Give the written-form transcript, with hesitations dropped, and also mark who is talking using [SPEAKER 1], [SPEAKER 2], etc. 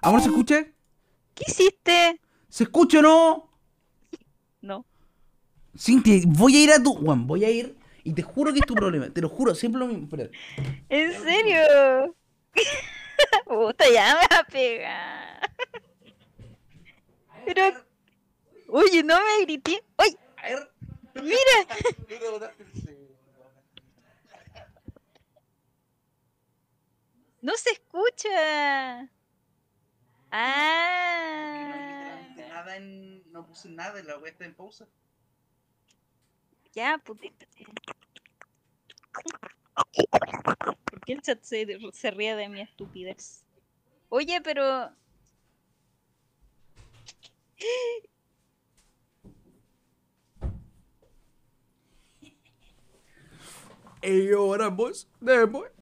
[SPEAKER 1] ¿Amor, se escucha?
[SPEAKER 2] ¿Qué hiciste?
[SPEAKER 1] ¿Se escucha o no?
[SPEAKER 2] No.
[SPEAKER 1] Cintia, voy a ir a tu. Juan, voy a ir y te juro que es tu problema. Te lo juro, siempre lo mismo. Espera.
[SPEAKER 2] ¿En
[SPEAKER 1] Dame un segundo.
[SPEAKER 2] serio? Puta, ya me va a pegar.
[SPEAKER 1] A
[SPEAKER 2] Pero,
[SPEAKER 1] ver,
[SPEAKER 2] oye, no me grité. ¡Ay!
[SPEAKER 1] a ver.
[SPEAKER 2] Mira,
[SPEAKER 1] Tú te botaste el segundo.
[SPEAKER 2] no se escucha.
[SPEAKER 1] Es que no hay
[SPEAKER 2] Ah,
[SPEAKER 1] literalmente nada en. No puse nada en la web, está en pausa.
[SPEAKER 2] ya, puta. ¿Por qué el chat se ríe de mi estupidez? Oye, pero
[SPEAKER 1] Y ahora, pues, demos.